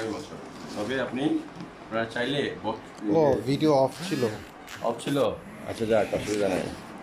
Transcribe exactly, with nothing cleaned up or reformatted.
আগামী বছর। তবে আপনি আপনারা চাইলে ও ভিডিও অফ ছিল অফ ছিল আচ্ছা যাক অসুবিধা নাই।